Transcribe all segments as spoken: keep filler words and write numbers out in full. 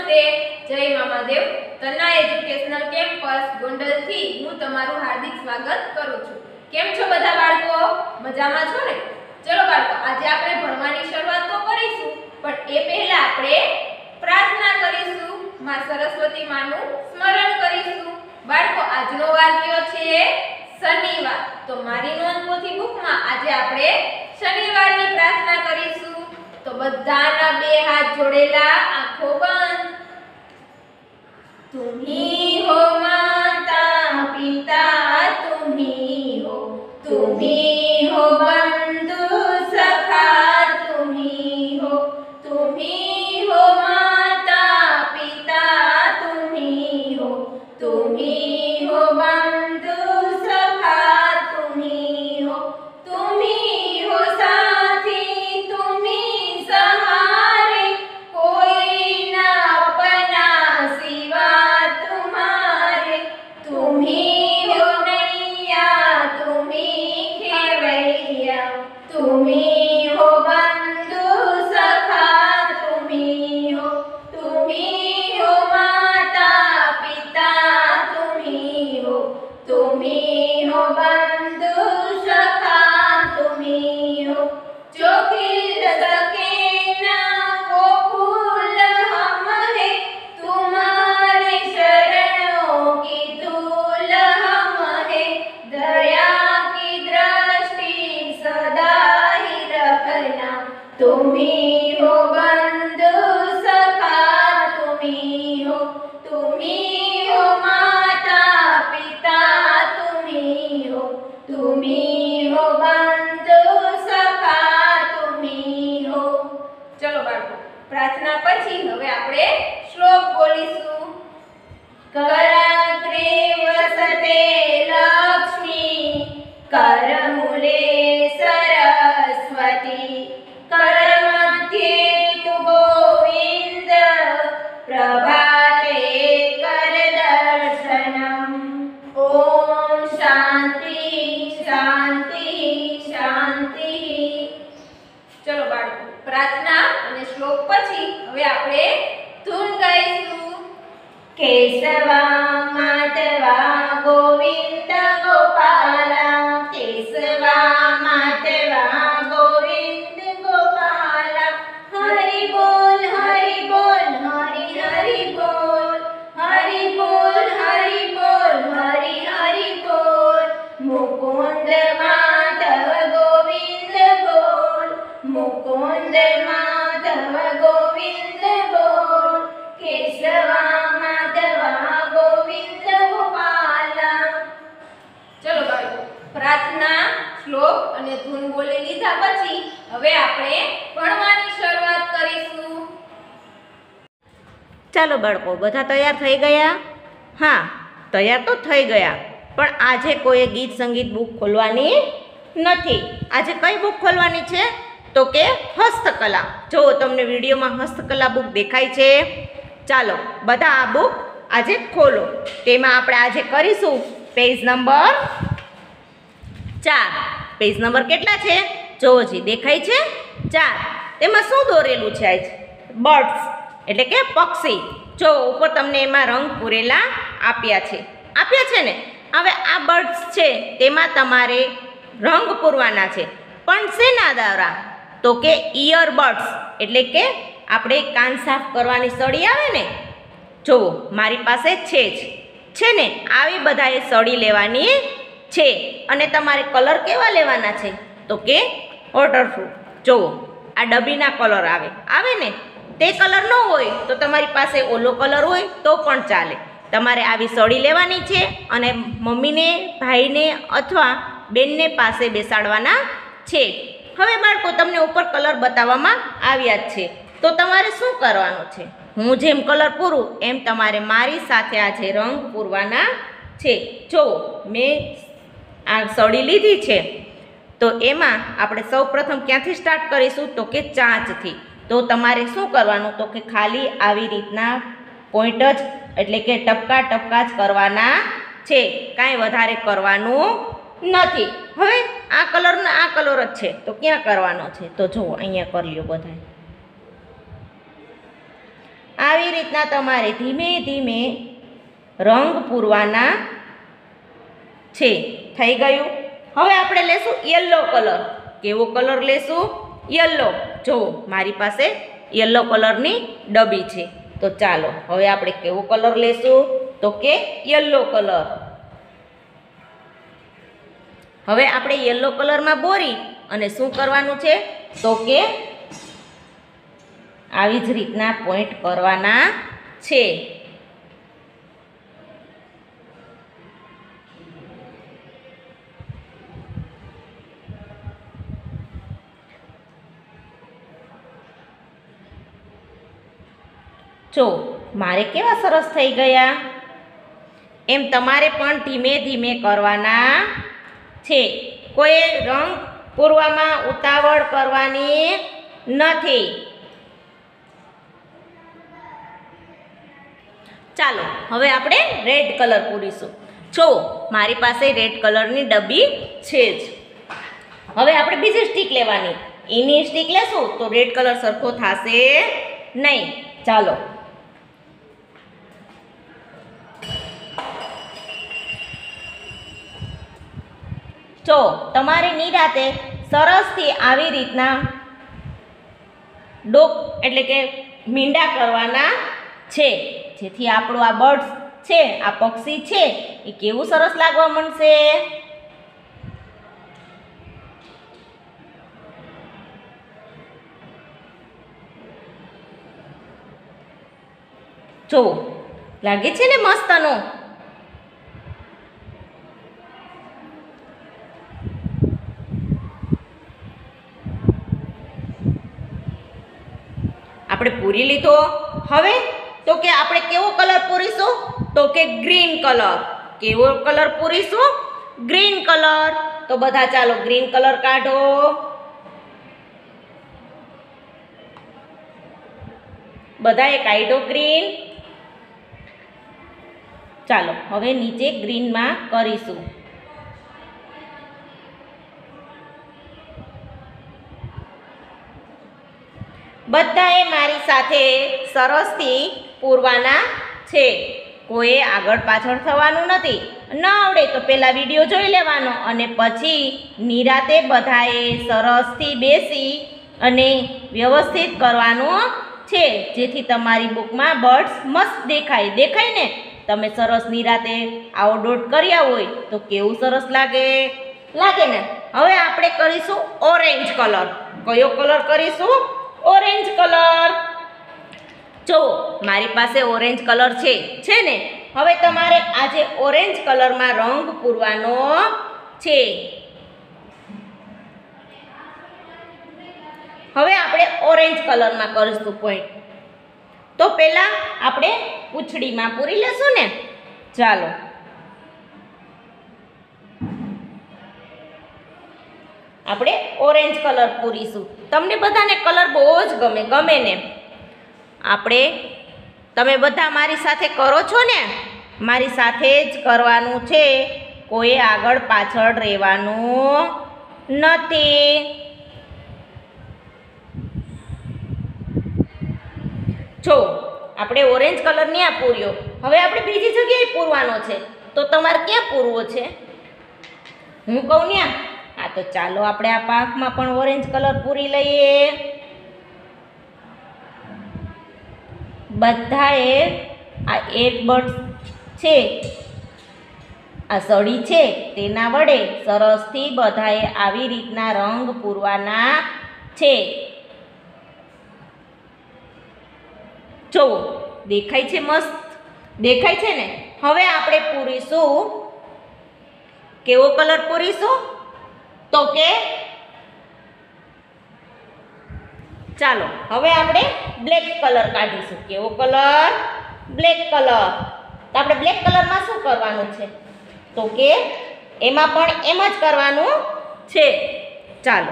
નમસ્તે, જય Mamadev. Tanna educational campus ગોંડલથી હું તમારું હાર્દિક સ્વાગત કરું છું. કેમ છો બધા બાળકો? મજામાં છો ને? ચલો બાળકો, આજે આપણે ભણવાની શરૂઆત તો કરીશું, પણ એ પહેલા આપણે પ્રાર્થના કરીશું, માં સરસ્વતી માનું સ્મરણ કરીશું. બાળકો, આજનો વાર કયો છે? શનિવાર. તો મારી નોંધપોથી બુકમાં આજે આપણે શનિવારની પ્રાર્થના કરીશું. તો બધાના બે હાથ જોડેલા, આંખો બંધ. तुम्ही हो माता पिता, तुम्ही हो तुम्ही हो बंधु सखा, तुम्ही हो तुम्ही हो माता पिता, तुम्ही हो तुम्ही हो बंधु सखा, तुम्ही हो तुम्ही हो साथी, तुम्ही सहारे, कोई ना अपना सिवा तुम्हारे, तुम्ही हो नैया, तुम्ही खेवैया, तुम्ही हो बंधु सखा, तुम्ही हो तुम्ही हो माता पिता, तुम्ही हो तुम्ही हो बंधु सखा, तुम्ही हो जो खिल सके ना वो फूल हम है, तुम्हारे शरणों की धूल हम है, दया की दृष्टि सदा ही रखना, तुम्ही हो बंधु सखा, तुम्ही हो तुम्ही हो माता पिता, तुम्ही हो तुम्ही हो बंधु सखा, तुम्ही हो. चलो बाळको, प्रार्थना પછી હવે આપણે શ્લોક બોલીશું. कराग्रे वसते लक्ष्मी, करमूले सरस्वती, करमध्ये तु गोविंद, प्रभाते कर दर्शनम. ओम शांति शांति शांति. चलो बाळको, प्रार्थना અને શ્લોક પછી હવે આપણે ધૂન ગાઈશું. केशवा माधवा गोविंद गोपाला, केशवा माधवा गोविंद गोपाला, हरि बोल हरि बोल हरि हरि बोल, हरि बोल हरि बोल हरि हरि बोल, मुकुंद माधव गोविंद बोल, मुकुंद माधव गोविंद बोल, केशवा माधवा गोविंद गोपाला. ચલો બાળકો, પ્રાર્થના, શ્લોક અને ધૂન બોલી લીધા પછી હવે આપણે ભણવાની શરૂઆત કરીશું. ચાલો બાળકો, બધા તૈયાર થઈ ગયા? હા, તૈયાર તો થઈ ગયા, પણ આજે કોઈ ગીત સંગીત બુક ખોલવાની નથી. આજે કઈ બુક ખોલવાની છે? તો કે હસ્તકલા. જો તમને વિડીયોમાં હસ્તકલા બુક દેખાય છે. ચાલો બધા આ બુક આજે ખોલો. તેમાં આપણે આજે કરીશું પેજ નંબર ચાર. પેજ નંબર કેટલા છે? જોવો જી, દેખાય છે? ચાર. તેમાં શું દોરેલું છે? આજ બર્ડ્સ એટલે કે પક્ષી. જો ઉપર તમને એમાં રંગ પૂરેલા આપ્યા છે આપ્યા છે ને. હવે આ બર્ડ્સ છે તેમાં તમારે રંગ પૂરવાના છે, પણ શેના દ્વારા? તો કે ઇયરબડ્સ એટલે કે આપણે કાન સાફ કરવાની સળી આવે ને, જુઓ મારી પાસે છે જ છે ને, આવી બધાએ સળી લેવાની છે. અને તમારે કલર કેવા લેવાના છે? તો કે વોટરપ્રૂફ. જુઓ આ ડબ્બીના કલર આવે આવે ને, તે કલર ન હોય તો તમારી પાસે ઓલો કલર હોય તો પણ ચાલે. તમારે આવી સળી લેવાની છે અને મમ્મીને, ભાઈને અથવા બેનને પાસે બેસાડવાના છે. હવે બાળકો, તમને ઉપર કલર બતાવવામાં આવ્યા જ છે, તો તમારે શું કરવાનું છે? હું જેમ કલર પૂરું એમ તમારે મારી સાથે આજે રંગ પૂરવાના છે. જો મેં આ સળી લીધી છે, તો એમાં આપણે સૌ પ્રથમ ક્યાંથી સ્ટાર્ટ કરીશું? તો કે ચાંચથી. તો તમારે શું કરવાનું? તો કે ખાલી આવી રીતના પોઈન્ટ જ એટલે કે ટપકા ટપકા જ કરવાના છે, કાંઈ વધારે કરવાનું નથી. હવે આ કલરનો આ કલર જ છે, તો ક્યાં કરવાનો છે? તો જુઓ અહીંયા કરી લો બધા. આવી રીતના તમારે ધીમે ધીમે રંગ પૂરવાના છે. થઈ ગયું. હવે આપણે લેશું યલો કલર. કેવો કલર લેશું? યલો. જો મારી પાસે યલો કલરની ડબ્બી છે. તો ચાલો હવે આપણે કેવો કલર લેશું? તો કે યલો કલર. હવે આપણે યલો કલરમાં બોરી અને શું કરવાનું છે? તો કે આવી જ રીતના પોઈન્ટ કરવાના છે. જો મારે કેવા સરસ થઈ ગયા. એમ તમારે પણ ધીમે ધીમે કરવાના છે. કોઈ રંગ પૂરવામાં ઉતાવળ કરવાની નથી. ચાલો હવે આપણે રેડ કલર પૂરીશું. જો મારી પાસે રેડ કલરની ડબ્બી છે જ. હવે આપણે બીજી સ્ટીક લેવાની. એની સ્ટીક લેશું તો રેડ કલર સરખો થશે નહીં. ચાલો જો તમારે નિરાતે સરસથી આવી રીતના ડોક એટલે કે મીંડા કરવાના છે, જેથી આપણું આ બર્ડ છે, આ પક્ષી છે એ કેવું સરસ લાગવા માંડશે. જો લાગે છે ને મસ્તનો. આપણે પૂરી લીધો. હવે તો કે આપણે કેવો કલર પૂરીશું? તો કે ગ્રીન કલર. કેવો કલર પૂરીશું? Green colour. તો બધા ચાલો ગ્રીન કલર કાઢો. બધાએ કાઢો ગ્રીન. ચાલો હવે નીચે ગ્રીનમાં કરીશું. બધાએ મારી સાથે સરસથી પૂરવાના છે. કોઈએ આગળ પાછળ થવાનું નથી. ન આવડે તો પહેલાં વિડીયો જોઈ લેવાનો અને પછી નિરાતે બધાએ સરસથી બેસી અને વ્યવસ્થિત કરવાનું છે, જેથી તમારી બુકમાં બર્ડ્સ મસ્ત દેખાય. દેખાય ને? તમે સરસ નિરાતે આવો ડોટ કર્યા હોય તો કેવું સરસ લાગે લાગે ને. હવે આપણે કરીશું ઓરેન્જ કલર. કયો કલર કરીશું? Orange colour. જો મારી પાસે ઓરેન્જ કલર છે છે ને. હવે તમારે આજે ઓરેન્જ કલરમાં રંગ પૂરવાનો છે. હવે આપણે ઓરેન્જ કલરમાં કરીશું પોઈન્ટ. તો પહેલા આપણે પૂંછડીમાં પૂરી લેશું ને. ચાલો આપણે ઓરેન્જ કલર પૂરીશું. તમને બધાને કલર બહુ જ ગમે ગમે ને. આપણે તમે બધા મારી સાથે કરો છો ને? મારી સાથે જ કરવાનું છે. કોઈ આગળ પાછળ રહેવાનું નથી. જો આપણે ઓરેન્જ કલર ત્યાં પૂર્યો. હવે આપણે બીજી જગ્યાએ પૂરવાનો છે. તો તમારે ક્યાં પૂરવો છે? હું કહું ત્યાં. હા તો ચાલો આપણે આ પાંખમાં પણ ઓરેન્જ કલર પૂરી લઈએ. બધાએ આ એક બર્ડ છે, આ સળી છે, તેના વડે સરસથી બધાએ આવી રીતના રંગ પૂરવાના છે. જો દેખાય છે? મસ્ત દેખાય છે ને. હવે આપણે પૂરીશું. કેવો કલર પૂરીશું? તો કે ચાલો હવે આપણે બ્લેક કલર કાઢીશું. કેવો કલર? Black colour. તો આપણે બ્લેક કલરમાં શું કરવાનું છે? તો કે એમાં પણ એમ જ કરવાનું છે. ચાલો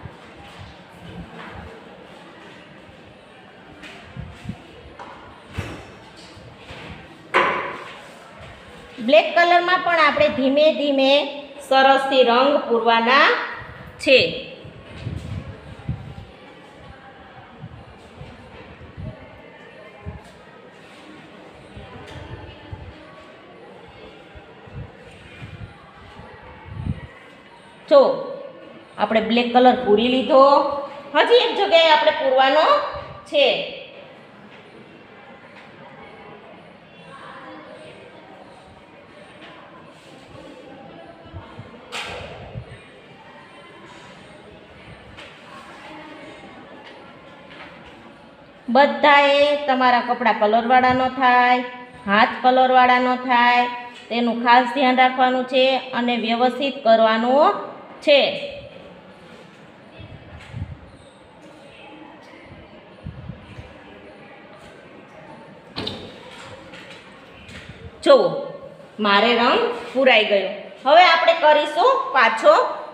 બ્લેક કલરમાં પણ આપણે ધીમે ધીમે સરસથી રંગ પૂરવાના છે. જો આપણે બ્લેક કલર પૂરી લીધો, હજી એક જગ્યાએ આપણે પૂરવાનો છે. બધાએ તમારા કપડાં કલરવાળા ન થાય, હાથ કલરવાળા ન થાય, તેનું ખાસ ધ્યાન રાખવાનું છે અને વ્યવસ્થિત કરવાનું છે. જુઓ મારે રંગ પૂરાઈ ગયો. હવે આપણે કરીશું પાછો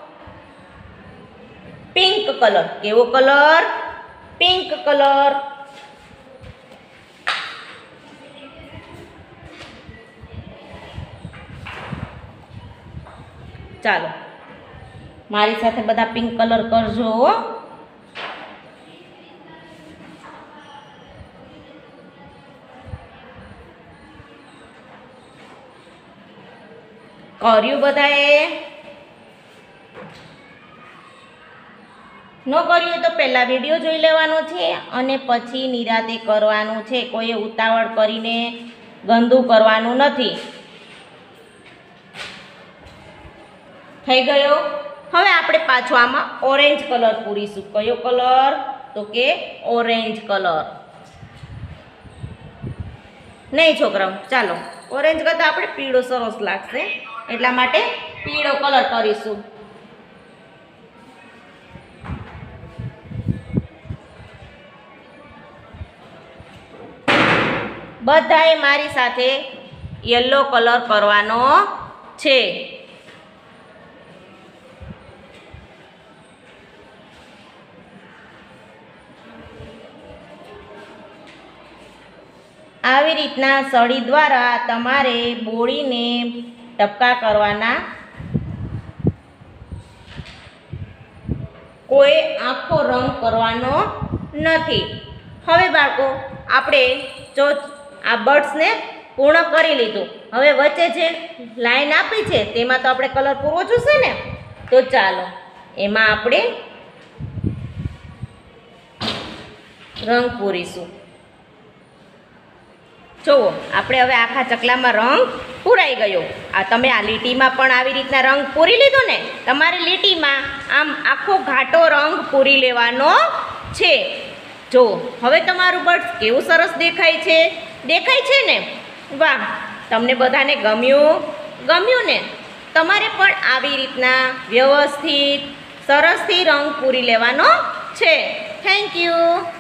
પિંક કલર. કેવો કલર? Pink colour. ચાલો મારી સાથે બધા પિંક કલર કરજો. કર્યું બધાએ? ન કર્યું તો પહેલાં વિડીયો જોઈ લેવાનો છે અને પછી નિરાતે કરવાનું છે. કોઈએ ઉતાવળ કરીને ગંદુ કરવાનું નથી. થઈ ગયો? હવે આપણે પાછો આમાં ઓરેન્જ કલર પૂરીશું. કયો કલર? તો કે ઓરેન્જ કલર. નહીં છોકરાઓ, ચાલો ઓરેન્જ કરતાં આપણે પીળો સરસ લાગશે એટલા માટે પીળો કલર કરીશું. બધાએ મારી સાથે યલો કલર કરવાનો છે. આવી રીતના સળી દ્વારા તમારે બોળીને ટપકા કરવાના. કોઈ આખો રંગ કરવાનો નથી. હવે બાળકો આપણે જો આ બર્ડ્સને પૂર્ણ કરી લીધું. હવે વચ્ચે જે લાઈન આપી છે તેમાં તો આપણે કલર પૂરવો જોશે ને. તો ચાલો એમાં આપણે રંગ પૂરીશું. જુઓ આપણે હવે આખા ચકલામાં રંગ પૂરાઈ ગયો. આ તમે આ લીટીમાં પણ આવી રીતના રંગ પૂરી લીધો ને. તમારે લીટીમાં આમ આખો ઘાટો રંગ પૂરી લેવાનો છે. જો હવે તમારું બર્ડ કેવું સરસ દેખાય છે. દેખાય છે ને? વાહ, તમને બધાને ગમ્યું? ગમ્યું ને? તમારે પણ આવી રીતના વ્યવસ્થિત સરસથી રંગ પૂરી લેવાનો છે. Thank you.